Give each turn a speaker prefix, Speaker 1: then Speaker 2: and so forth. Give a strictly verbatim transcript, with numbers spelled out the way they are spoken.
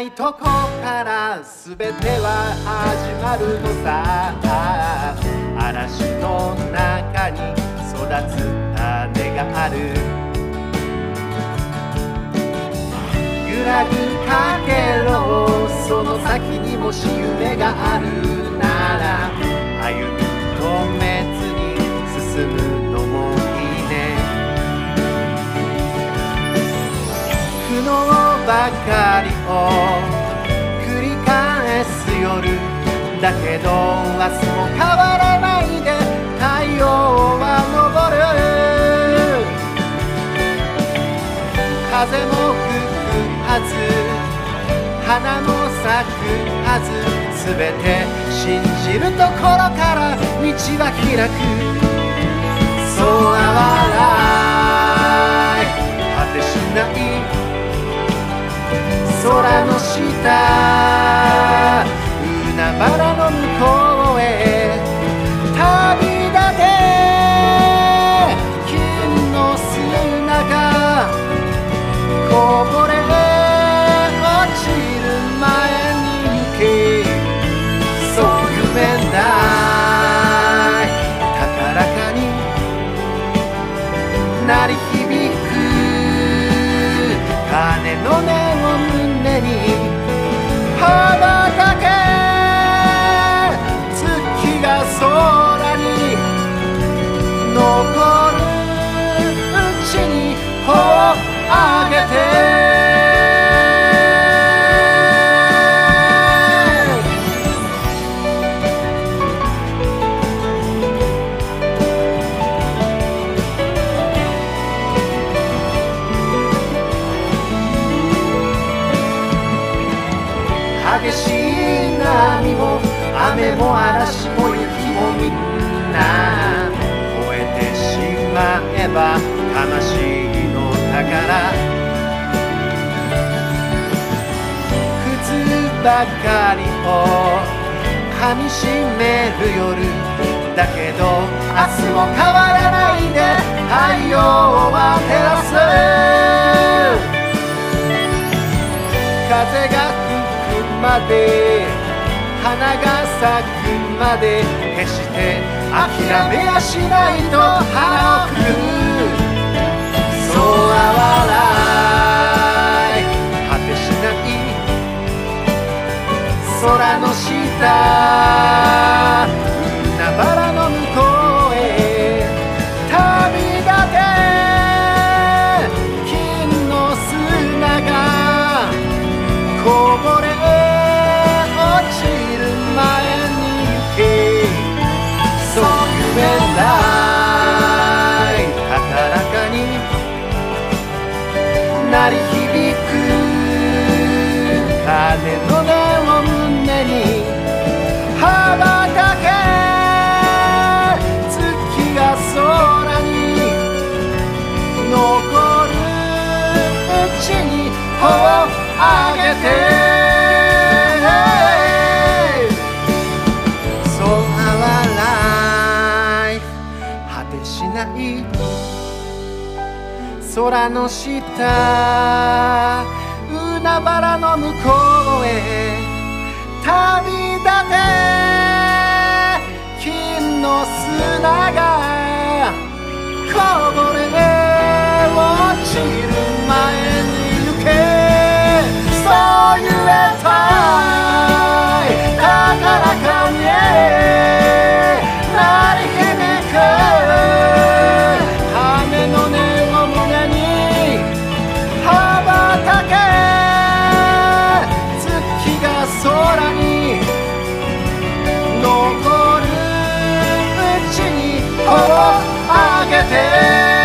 Speaker 1: ないとこから全ては始まるのさ。嵐の中に育つ種がある。揺らぐかけろ、その先にもし夢があるなら、歩み止めずに進むのもいいね。苦悩ばかりを繰り返す夜だけど、明日も変わらないで太陽は昇る。風も吹くはず、花も咲くはず、すべて信じるところから道は開く。そうあわない果てしない空の下、海原の向こうへ旅立て。金の砂がこぼれ落ちる前に行け。そう夢だい高らかに鳴り響く鐘の音を胸に羽ばたけ。月が空に昇るうちに帆を上げて。激しい波も雨も嵐も雪もみんな越えてしまえば魂の宝。靴ばかりを噛みしめる夜だけど、明日も変わらないで太陽は照らす。風がまで花が咲くまで決して諦めやしないと腹をくくる。そうあわない果てしない空の下、海原の向こうへ旅立て。金の砂がこぼれ落ちる前に行け。そう夢だい高らかに鳴り響く鐘の音を胸に羽ばたけ。月が空に昇るうちに帆を上げて。空の下、海原の向こうへ旅立て。金の砂がこぼれ落ちる前に行け。そう言えたい高らかに鳴り響く羽の音を胸に羽ばたけ。月が空に昇るうちに帆を上げて。